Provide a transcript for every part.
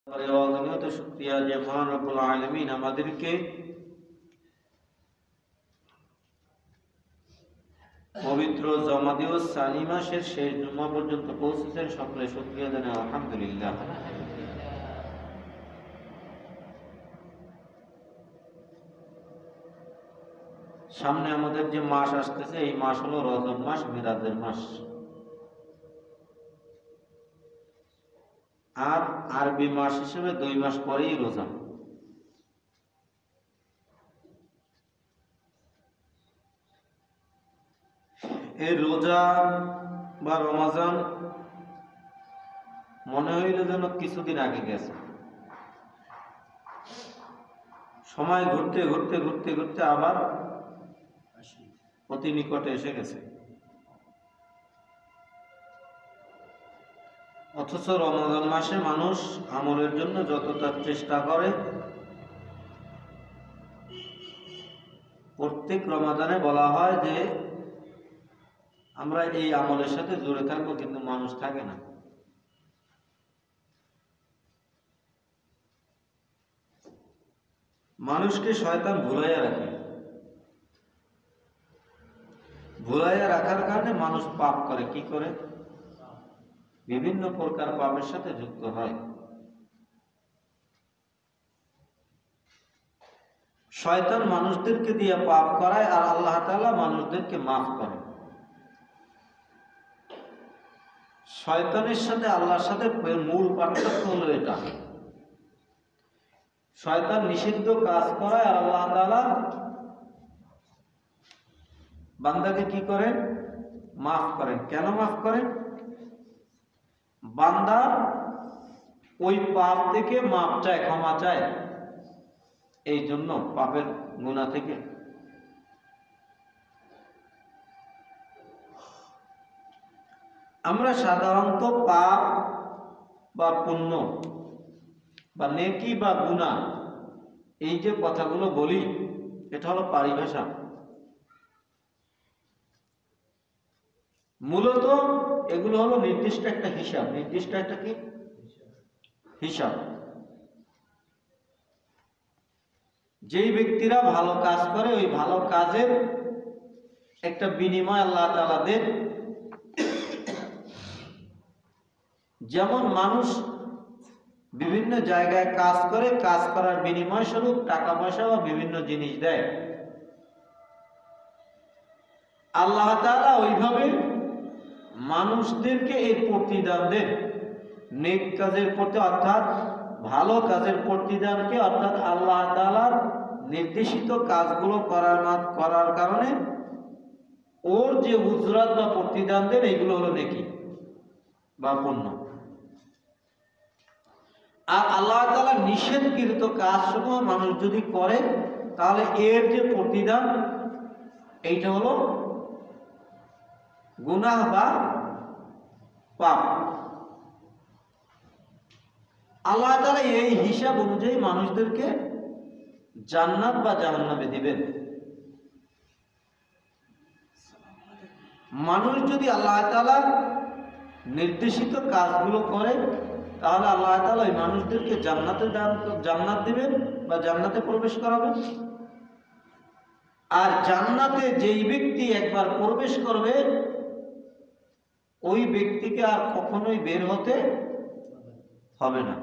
অগণিত শুকরিয়া যে মহান রব্বুল আলামিন আমাদেরকে পবিত্র জমাদিউ সানি মাসের শেষ জুমা পর্যন্ত পৌঁছেছেন। সকলে শুকরিয়া জানাই আলহামদুলিল্লাহ। সামনে আমাদের যে মাস আসতেছে এই মাস হলো রজব মাস, মিলাদের মাস। আর আরবি মাস হিসেবে 2 মাস পরেই রোজা। এই রোজা বা রমাজান মনে হইল যেন কিছুদিন আগে গেছে। সময় ঘুরতে ঘুরতে ঘুরতে ঘুরতে আবার অতি নিকটে এসে গেছে। অথচ রমজান মাসে মানুষ আমলের জন্য যতটা চেষ্টা করে, প্রত্যেক রমাদানে বলা হয় যে আমরা এই আমলের সাথে জুড়ে থাকবো, কিন্তু মানুষ থাকে না। মানুষকে শয়তান ভুলাইয়া রাখে। ভুলাইয়া রাখার কারণে মানুষ পাপ করে। কি করে? বিভিন্ন প্রকার পাপের সাথে যুক্ত হয়। শয়তান মানুষদেরকে দিয়ে পাপ করায় আর আল্লাহ তাআলা মানুষদেরকে মাফ করে। শয়তানের সাথে আল্লাহর সাথে মূল পার্থক্য হলো এটা। শয়তান নিষিদ্ধ কাজ করায় আর আল্লাহ তাআলা বান্দাকে কি করেন? মাফ করেন। কেন মাফ করেন? বান্দা ওই পাপ থেকে মাপ চায়, ক্ষমা চায়, এই জন্য পাপের গুনাহ থেকে। আমরা সাধারণত পাপ বা পুণ্য বা নেকি বা গুনাহ এই যে কথাগুলো বলি, এটা হলো পারিভাষা। মূলত এগুলো হলো নির্দিষ্ট একটা হিসাব। নির্দিষ্ট একটা কি হিসাব। যেই ব্যক্তিরা ভালো কাজ করে ওই ভালো কাজের একটা বিনিময় আল্লাহ তাআলা দেন। যেমন মানুষ বিভিন্ন জায়গায় কাজ করে, কাজ করার বিনিময় স্বরূপ টাকা পয়সা বা বিভিন্ন জিনিস দেয়, আল্লাহ তাআলা ওইভাবে মানুষদেরকে এই প্রতিদান দেন। নেক কাজের প্রতি, অর্থাৎ ভালো কাজের প্রতিদানকে, অর্থাৎ আল্লাহ তাআলার নির্দেশিত কাজগুলো করার কারণে ওর যে উজরাত বা প্রতিদান দেন, এইগুলো হলো নেকি বা পুণ্য। আর আল্লাহ তাআলা নিষেধকৃত কাজসমূহ মানুষ যদি করে, তাহলে এর যে প্রতিদান, এইটা হলো গুনাহ বা পাপ। আল্লাহ তাআলা এই হিসাব অনুযায়ী মানুষদেরকে জান্নাত বা জাহান্নামে দিবেন। মানুষ যদি আল্লাহ তাআলা নির্দেশিত কাজগুলো করে, তাহলে আল্লাহ তাআলা ওই মানুষদেরকে জান্নাত দিবেন বা জান্নাতে প্রবেশ করাবেন। আর জান্নাতে যেই ব্যক্তি একবার প্রবেশ করবে, ওই ব্যক্তিকে আর কখনোই বের হতে হবে না।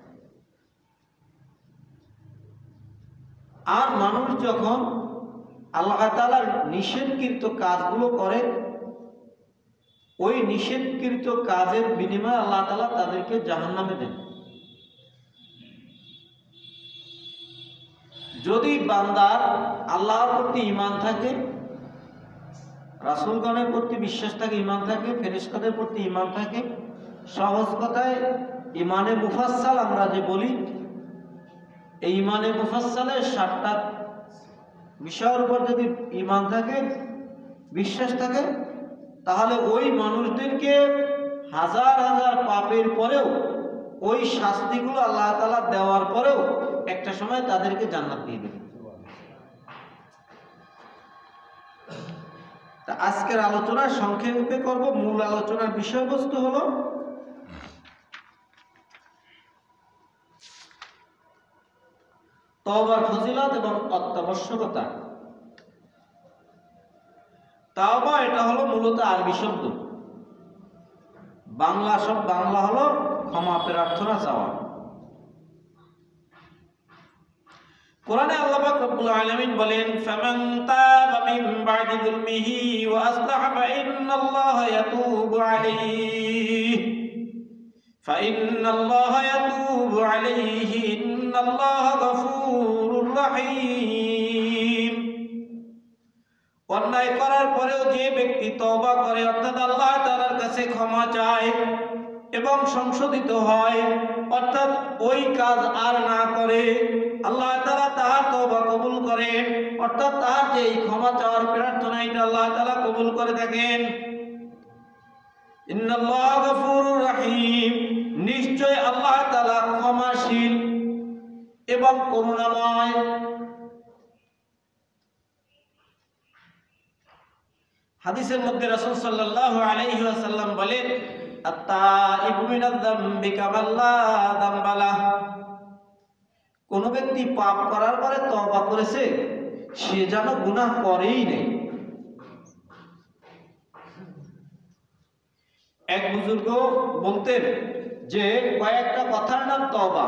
আর মানুষ যখন আল্লাহ তাআলার নিষেধকৃত কাজগুলো করে, ওই নিষেধকৃত কাজের বিনিময়ে আল্লাহ তাআলা তাদেরকে জাহান্নামে দেন। যদি বান্দার আল্লাহর প্রতি ঈমান থাকে, রাসূলগণের প্রতি বিশ্বাস থাকে, ঈমান থাকে, ফেরেশতাদের প্রতি ঈমান থাকে, সহজ কথায় ঈমানে মুফাসসাল আমরা যে বলি, এই ঈমানে মুফাসসালের 7টা বিষয়ের উপর যদি ঈমান থাকে, বিশ্বাস থাকে, তাহলে ওই মানুষদেরকে হাজার হাজার পাপের পরেও, ওই শাস্তিগুলো আল্লাহ তাআলা দেওয়ার পরেও একটা সময় তাদেরকে জান্নাত দিয়ে দেবে। তা আজকের আলোচনা সংক্ষেপে করব। মূল আলোচনার বিষয়বস্তু হলো তওবার ফজিলত এবং অত্যাবশ্যকতা। তাওবা এটা হলো মূলত আরবি শব্দ, বাংলা হলো ক্ষমা প্রার্থনা চাওয়া। কোরআনে আল্লাহ পাক রব্বুল আলামিন বলেন, ফামান তাবা মিন বা'দি যুলমিহি ওয়া আসলাহা ফাইন্নাল্লাহা ইয়াতুবু আলাইহি ইন্নাল্লাহা গফুরুর রহিম। অন্যায় করার পরেও যে ব্যক্তি তওবা করে, অর্থাৎ আল্লাহ তাআলার কাছে ক্ষমা চায় এবং সংশোধিত হয়, অর্থাৎ ওই কাজ আর না করে, আল্লাহ তাআলা তাহার তওবা কবুল করেন, অর্থাৎ তাহার যে এই ক্ষমা চাওয়ার প্রার্থনা এটা আল্লাহ তাআলা কবুল করে থাকেন। ইন্নাল্লাহা গফুরুর রহিম, নিশ্চয় আল্লাহ তাআলা ক্ষমাশীল এবং করুণাময়। হাদিসের মধ্যে রাসূল সাল্লাল্লাহু আলাইহি ওয়াসাল্লাম বলেন, আত-তাইবু মিনাজ যামবি কামাল্লা যামবা লাহ। কোন ব্যক্তি পাপ করার পরে তওবা করেছে, সে যেন গুনাহ করেই নেই। এক বুজুর্গ বলতেন যে কয়েকটা কথার নাম তওবা।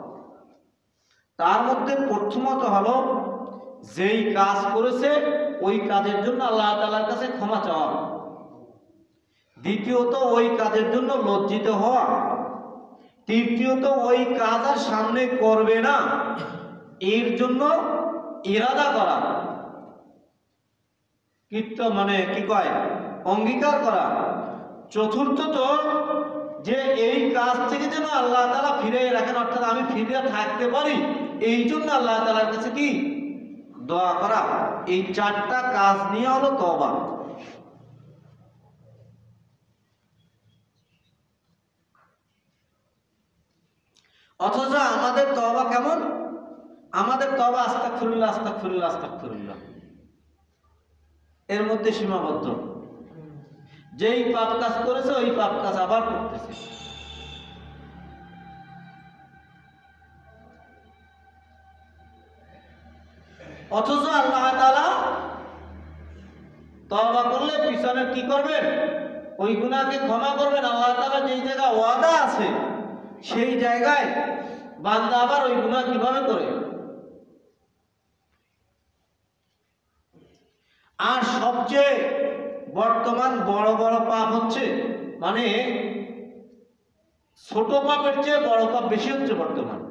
তার মধ্যে প্রথমত হলো যেই কাজ করেছে ওই কাজের জন্য আল্লাহ তাআলার কাছে ক্ষমা চাওয়া, দ্বিতীয়ত ওই কাজের জন্য লজ্জিত হওয়া, তৃতীয়ত ওই কাজ আর সামনে করবে না এর জন্য ইরাদা করা, অঙ্গীকার করা, চতুর্থত যে এই কাজ থেকে যেন আল্লাহ তাআলা ফিরিয়ে রাখেন, অর্থাৎ আমি ফিরে থাকতে পারি এই জন্য আল্লাহ তাআলার কাছে কি দোয়া করা। এই চারটা কাজ নিয়ে হলো তওবা। অথচ আমাদের তওবা কেমন? আমাদের তওবা আস্তাগফিরুল্লাহ আস্তাগফিরুল্লাহ আস্তাগফিরুল্লাহ, এর মধ্যে সীমাবদ্ধ। যেই পাপ কাজ করেছে ওই পাপ কাজ আবার করতেছে। অথচ আল্লাহ তাআলা তওবা করলে পিছনে কি করবেন? ওই গুনাহকে ক্ষমা করবেন। আল্লাহ তাআলা যেই জায়গায় ওয়াদা আছে সেই জায়গায় বান্দা আবার ওই গুনাহ কিভাবে করে? আর সবচেয়ে বর্তমান বড় বড় পাপ হচ্ছে, মানে ছোট পাপের চেয়ে বড় পাপ বেশি হচ্ছে বর্তমান।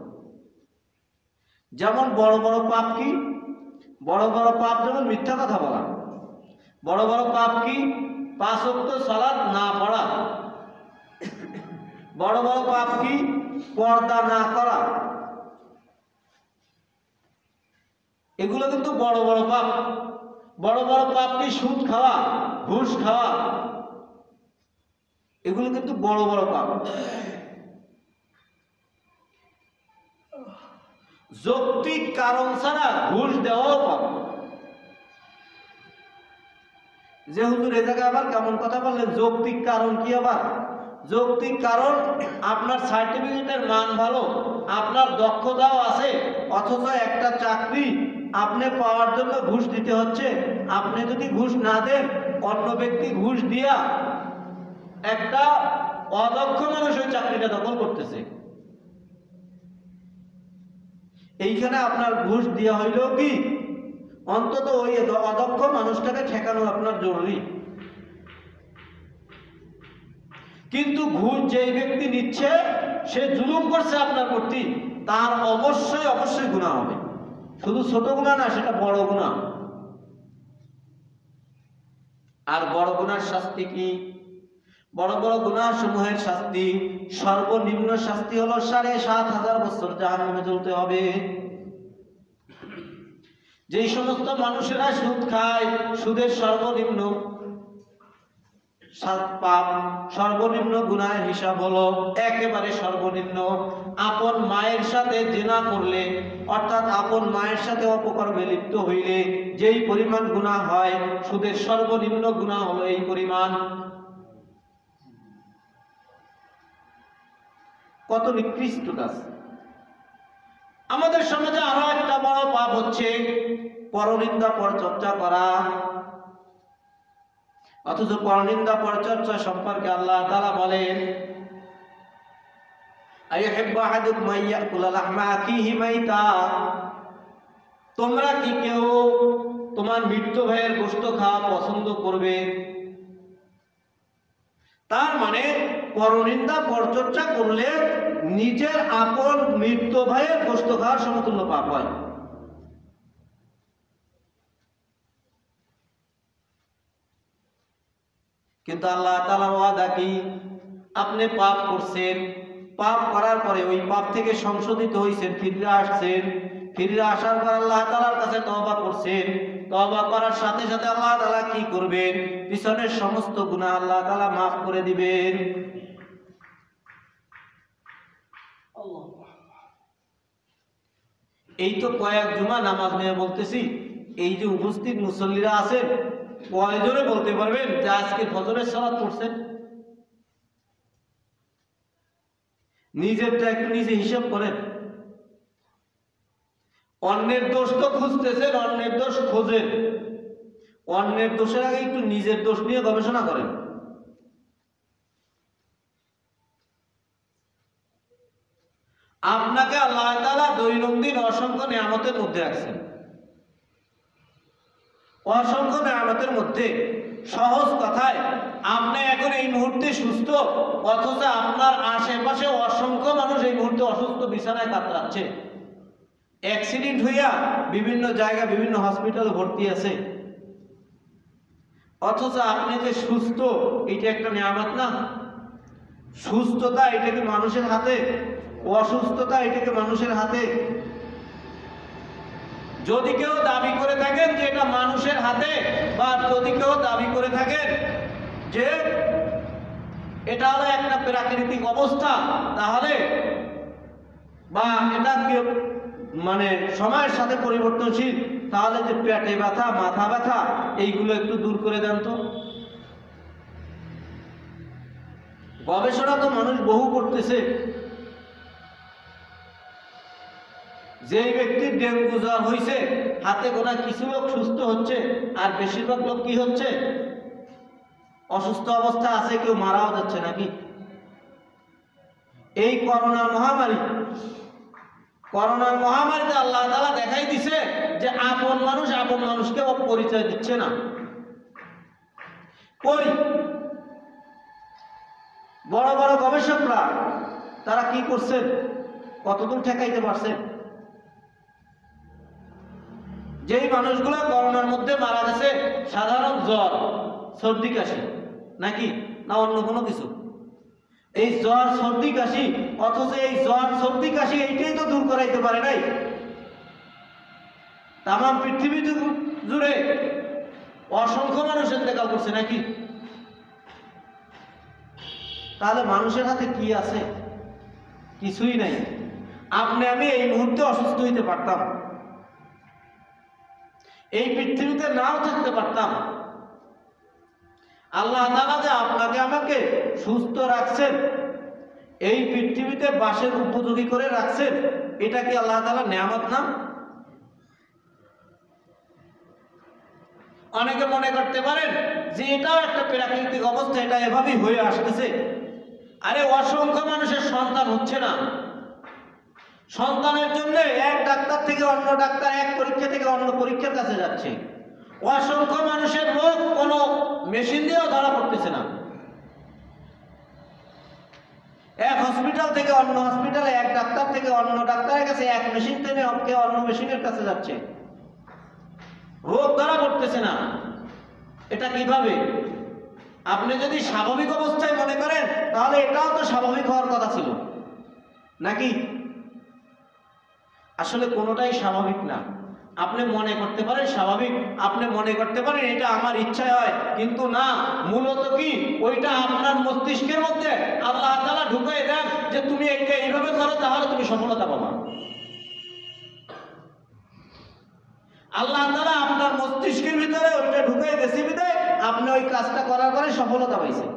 যেমন বড় বড় পাপ কি? বড় বড় পাপ যেমন মিথ্যা কথা বলা। বড় বড় পাপ কি? 5 ওয়াক্ত সালাত না পড়া। বড় বড় পাপ কি? পর্দা না করা। এগুলো কিন্তু বড় বড় পাপ। বড় বড় পাপ কি? সুদ খাওয়া, ঘুষ খাওয়া, এগুলো কিন্তু বড় বড় পাপ। যৌক্তিক কারণ ছাড়া ঘুষ দেওয়াও পাপ। যে হুজুর এ জায়গায় আবার কেমন কথা বললেন? যৌক্তিক কারণ কি? আবার যৌক্তিক কারণ আপনার সার্টিফিকেটের মান ভালো, আপনার দক্ষতাও আছে, অথচ একটা চাকরি আপনি পাওয়ার জন্য ঘুষ দিতে হচ্ছে। আপনি যদি ঘুষ না দেন, অন্য ব্যক্তি ঘুষ দিয়া একটা অদক্ষ মানুষ ওই চাকরিটা দখল করতেছে। এইখানে আপনার ঘুষ দেওয়া হইল কি? অন্তত ওই অদক্ষ মানুষটাকে ঠেকানো আপনার জরুরি। কিন্তু ঘুষ যেই ব্যক্তি নিচ্ছে সে জুলুম করছে আপনার প্রতি, তার অবশ্যই অবশ্যই গুনাহ হবে। শুধু ছোট গুনাহ না, সেটা বড় গুনাহ। আর বড় গুনার শাস্তি কি? বড় বড় গুনাহ সমূহের শাস্তি, সর্বনিম্ন শাস্তি হলো ৭,৫০০ বছর জাহান্নামে জ্বলতে হবে। যেই সমস্ত মানুষেরা সুদ খায়, সুদের সর্বনিম্ন পাপ, সর্বনিম্ন গুনাহের হিসাব হলো একেবারে সর্বনিম্ন আপন মায়ের সাথে জিনা করলে, অর্থাৎ আপন মায়ের সাথে অপকর্মে লিপ্ত হইলে যেই পরিমাণ গুনাহ হয়, সুদের সর্বনিম্ন গুনাহ হলো এই পরিমাণ। কত নিকৃষ্ট কাজ! আমাদের সমাজে আরো একটা পরনিন্দা পরচর্চা করা। অথচ পরনিন্দা পরচর্চা সম্পর্কে আল্লাহ তাআলা বলেন, আইয়ুহিব্বু আহাদুকুম আইয়াকুলা লাহমা আখিহি মাইতা, তোমরা কি কেউ তোমার মৃত ভাইয়ের গোশত খাওয়া পছন্দ করবে? তার মানে পরনিন্দা পরচর্চা করলে নিজের আপন মৃত ভাইয়ের গোশত খাওয়ার সমতুল্য পাপ হয়। কিন্তু আল্লাহ তাআলার ওয়াদা কি? আপনি পাপ করছেন, পাপ করার পরে ওই পাপ থেকে সংশোধিত হয়েছেন, ফিরে আসছেন, ফিরে আসার পর আল্লাহ তাআলার কাছে তওবা করছেন, তওবা করার সাথে সাথে আল্লাহ তাআলা কি করবেন? পিছনের সমস্ত গুনাহ আল্লাহ তাআলা মাফ করে দিবেন। এই তো কয়েক জুমা নামাজ নিয়ে বলতেছি, এই যে উপস্থিত মুসল্লিরা আছেন, কয়জনে বলতে পারবেন যে আজকে ফজরের সালাত পড়ছেন? নিজেরটা একটু নিজে হিসাব করেন। অন্যের দোষ তো খুঁজতেছেন, অন্যের দোষ খোঁজেন, অন্যের দোষের আগে একটু নিজের দোষ নিয়ে গবেষণা করেন। আপনাকে আল্লাহ তাআলা দৈনন্দিন অসংখ্য নিয়ামতের মধ্যে রাখছেন, অসংখ্য নিয়ামতের মধ্যে সহজ কথায় আপনি এখন এই মুহূর্তে সুস্থ, অথচ আপনার আশেপাশে অসংখ্য মানুষ এই মুহূর্তে অসুস্থ, বিছানায় কাতরাচ্ছে, অ্যাক্সিডেন্ট হইয়া বিভিন্ন জায়গায় বিভিন্ন হসপিটালে ভর্তি আছে। অথচ আপনি যে সুস্থ, এটা একটা নিয়ামত না? সুস্থতা এটা কি মানুষের হাতে? অসুস্থতা এটা কি মানুষের হাতে? যদি কেউ দাবি করে থাকেন যে এটা মানুষের হাতে, বা যদি কেউ দাবি করে থাকেন যে এটা হলো একটা প্রাকৃতিক অবস্থা, তাহলে বা এটা মানে সময়ের সাথে পরিবর্তনশীল, তাহলে যে পেটে ব্যথা, মাথা ব্যথা, এইগুলো একটু দূর করে দেন তো। গবেষণা তো মানুষ বহু করতেছে। যেই ব্যক্তির ডেঙ্গু জ্বর হয়েছে, হাতে গোনা কিছু লোক সুস্থ হচ্ছে, আর বেশিরভাগ লোক কি হচ্ছে? অসুস্থ অবস্থা আছে, কেউ মারাও যাচ্ছে নাকি? এই করোনার মহামারীতে আল্লাহ তাআলা দেখাই দিছে যে আপন মানুষ আপন মানুষকে পরিচয় দিচ্ছে না। বড় বড় গবেষকরা তারা কি করছেন? কতদূর ঠেকাইতে পারছেন? যেই মানুষগুলো করোনার মধ্যে মারা গেছে সাধারণ জ্বর, সর্দি কাশি, নাকি না অন্য কোনো কিছু? এই জ্বর সর্দি কাশি, অথচ এই জ্বর সর্দি কাশি এইটাই তো দূর করাইতে পারে নাই। তামাম পৃথিবী জুড়ে অসংখ্য মানুষ ইন্তেকাল করছে, নাকি? তাহলে মানুষের হাতে কি আছে? কিছুই নাই। আপনি আমি এই মুহূর্তে অসুস্থ হইতে পারতাম, এই পৃথিবীতে নাও থাকতে পারতাম। আল্লাহ তাআলা যে আপনাকে আমাকে সুস্থ রাখছেন, এই পৃথিবীতে বাসের উপযোগী করে রাখছেন, এটা কি আল্লাহ তাআলার নিয়ামত না? অনেকে মনে করতে পারেন যে এটাও একটা প্রাকৃতিক অবস্থা, এটা এভাবেই হয়ে আসতেছে। আরে অসংখ্য মানুষের সন্তান হচ্ছে না, সন্তানের জন্য এক ডাক্তার থেকে অন্য ডাক্তার, এক পরীক্ষা থেকে অন্য পরীক্ষার কাছে যাচ্ছে। অসংখ্য মানুষের রোগ কোনো মেশিন দিয়েও ধরা পড়তেছে না। এক হসপিটাল থেকে অন্য হসপিটালে, এক ডাক্তার থেকে অন্য ডাক্তারের কাছে, এক মেশিন থেকে অন্য মেশিনের কাছে যাচ্ছে, রোগ ধরা পড়তেছে না। এটা কিভাবে? আপনি যদি স্বাভাবিক অবস্থায় মনে করেন, তাহলে এটাও তো স্বাভাবিক হওয়ার কথা ছিল, নাকি? আসলে কোনোটাই স্বাভাবিক না। আপনি মনে করতে পারেন স্বাভাবিক, আপনি মনে করতে পারেন এটা আমার ইচ্ছায় হয়, কিন্তু না, মূলত কি ওইটা আপনার মস্তিষ্কের মধ্যে আল্লাহ তাআলা ঢুকিয়ে দেন যে তুমি এইটা এইভাবে করো, তাহলে তুমি সফলতা পাবা। আল্লাহ তাআলা আপনার মস্তিষ্কের ভিতরে ওইটা ঢুকিয়ে দিয়েছে বিধায় আপনি ওই কাজটা করার পরে সফলতা পাইছেন।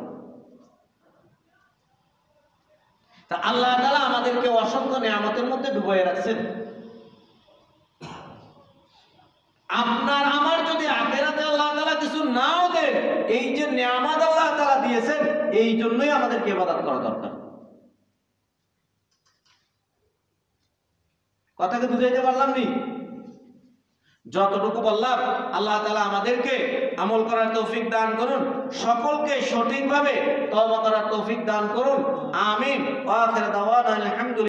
তা আল্লাহ তাআলা আমাদেরকে অসংখ্য নিয়ামতের মধ্যে ডুবিয়ে রাখছেন। আপনার আমার যদি আখিরাতে আল্লাহ তাআলা কিছু নাও দেন, এই যে নিয়ামত আল্লাহ তাআলা দিয়েছেন, এই জন্যই আমাদেরকে ইবাদত করা দরকার। কথাকে বুঝাইতে পারলাম নি? যতটুকু বললাম, আল্লাহ তাআলা আমাদেরকে আমল করার তৌফিক দান করুন, সকলকে সঠিকভাবে তওবা করার তৌফিক দান করুন। আমিন। ওয়া আখিরু দাওয়ানা আলহামদুলিল্লাহ।